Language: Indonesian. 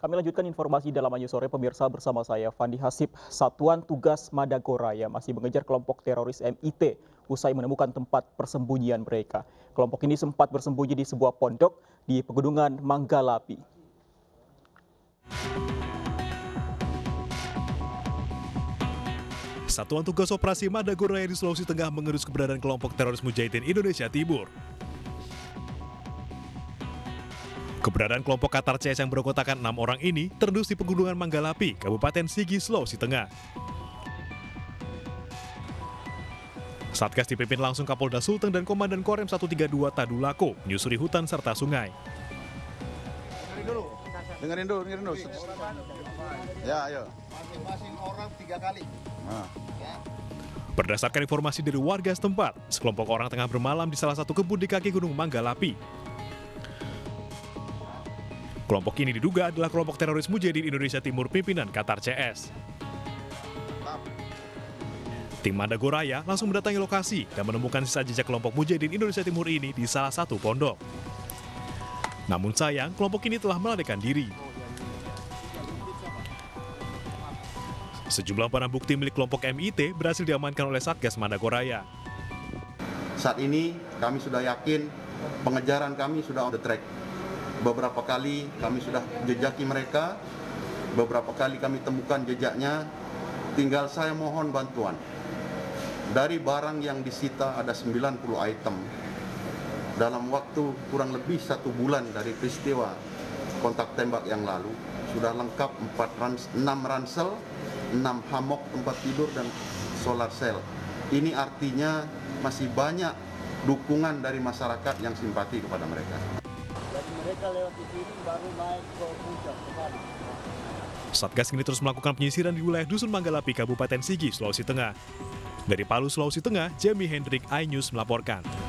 Kami lanjutkan informasi dalam Anju Sore pemirsa bersama saya Fandi Hasib. Satuan Tugas Madagoraya masih mengejar kelompok teroris MIT usai menemukan tempat persembunyian mereka. Kelompok ini sempat bersembunyi di sebuah pondok di Pegunungan Manggalapi. Satuan Tugas Operasi Madagoraya di Sulawesi Tengah mengerus keberadaan kelompok teroris Mujahidin Indonesia Timur. Keberadaan kelompok Qatar CS yang beranggotakan 6 orang ini terendus di Pegunungan Manggalapi, Kabupaten Sigi, Sulawesi Tengah. Satgas dipimpin langsung Kapolda Sulteng dan Komandan Korem 132 Tadulako menyusuri hutan serta sungai. Dengerin dulu. Ya, ayo. Masing-masing orang 3 kali. Nah. Berdasarkan informasi dari warga setempat, sekelompok orang tengah bermalam di salah satu kebun di kaki Gunung Manggalapi. Kelompok ini diduga adalah kelompok teroris Mujahidin Indonesia Timur pimpinan Qatar CS. Tim Madagoraya langsung mendatangi lokasi dan menemukan sisa jejak kelompok Mujahidin Indonesia Timur ini di salah satu pondok. Namun sayang, kelompok ini telah melarikan diri. Sejumlah barang bukti milik kelompok MIT berhasil diamankan oleh Satgas Madagoraya. Saat ini kami sudah yakin pengejaran kami sudah on the track. Beberapa kali kami sudah jejaki mereka, beberapa kali kami temukan jejaknya, tinggal saya mohon bantuan. Dari barang yang disita ada 90 item. Dalam waktu kurang lebih 1 bulan dari peristiwa kontak tembak yang lalu, sudah lengkap 6 ransel, 6 hammock tempat tidur dan solar cell. Ini artinya masih banyak dukungan dari masyarakat yang simpati kepada mereka. Mereka lewat di sini baru naik ke puncak kembali. Satgas kini terus melakukan penyisiran di wilayah Dusun Manggalapi, Kabupaten Sigi, Sulawesi Tengah. Dari Palu, Sulawesi Tengah, Jamie Hendrik, iNews melaporkan.